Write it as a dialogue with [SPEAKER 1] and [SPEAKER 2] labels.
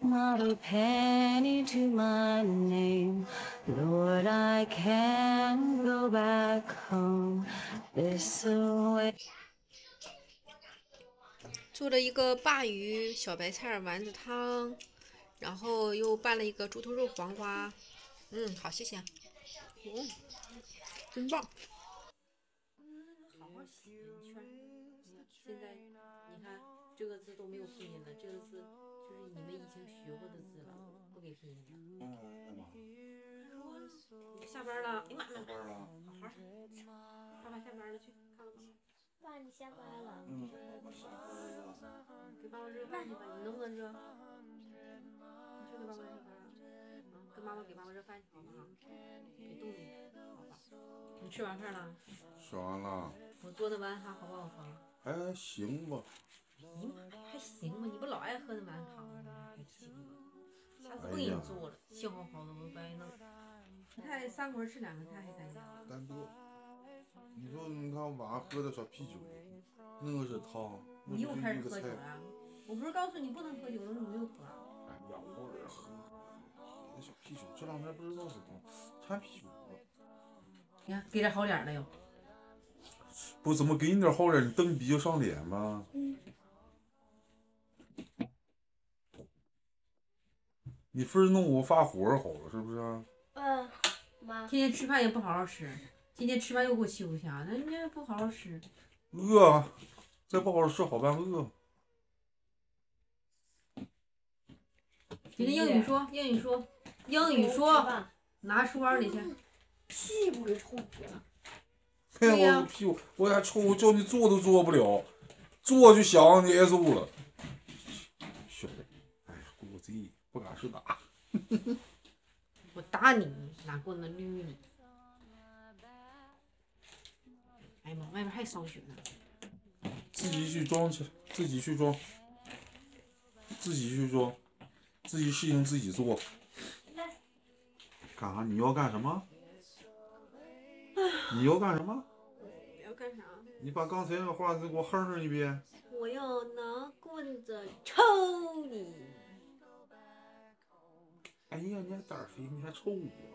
[SPEAKER 1] Not a penny to my name, Lord, I can't go back home this way.
[SPEAKER 2] 做了一个鲅鱼小白菜丸子汤，然后又拌了一个猪头肉黄瓜。好，谢谢。真棒。好好写一圈。现在你看这个字都没有拼音了，这个字就是你们以前学过的字了，不给拼音了。你下班了？哎妈，下班了。好，爸爸下班了，去看看吧。
[SPEAKER 3] 爸，你下班了。
[SPEAKER 2] 爸下班了。给爸爸热饭去吧，你能不能热？你去给爸爸热饭啊？跟妈妈给爸爸热饭去好不好？别冻着，好吧？你吃完饭了？
[SPEAKER 4] 吃完了。
[SPEAKER 2] 我做的丸汤好不好喝？
[SPEAKER 4] 还行吧。
[SPEAKER 2] 还行吧，你不老爱喝那丸汤吗？还行吧。下次不给你做了，幸好好多白弄。菜3口人吃2个菜还干净。
[SPEAKER 4] 单多。你说你看晚上喝的小啤酒，那个是汤。
[SPEAKER 2] 你又开始喝酒了？我不是告诉你不能喝酒了，你没有喝。
[SPEAKER 4] 哎，偶尔喝。那小啤酒这两天不知道怎么掺啤酒了。
[SPEAKER 2] 你看给点好脸了又。
[SPEAKER 4] 不怎么给你点好脸，你蹬鼻就上脸吗？你非弄我发火好了是不是？
[SPEAKER 3] 妈。
[SPEAKER 2] 天天吃饭也不好好吃，今天吃饭又给我欺负下，那你不好好吃。
[SPEAKER 4] 饿，再不好好吃好办饿。
[SPEAKER 2] 今天英语说，拿书包里去。
[SPEAKER 3] 屁股给臭死了。
[SPEAKER 4] 对呀，我屁股我还臭，我叫你做都做不了，做就想你挨揍了。小，哎呀，我自己不敢是打。
[SPEAKER 2] 我打你，哪给我能捋你？哎呀妈，外面还上雪呢。
[SPEAKER 4] 自己去装去，自己去装，自己去装，自己事情自己做。干啥？你要干什么？你要干什么？
[SPEAKER 2] 我要干啥？
[SPEAKER 4] 你把刚才那话再给我哼一遍。
[SPEAKER 2] 我要拿棍子抽你。
[SPEAKER 4] 哎呀，你还胆儿肥，你还抽我。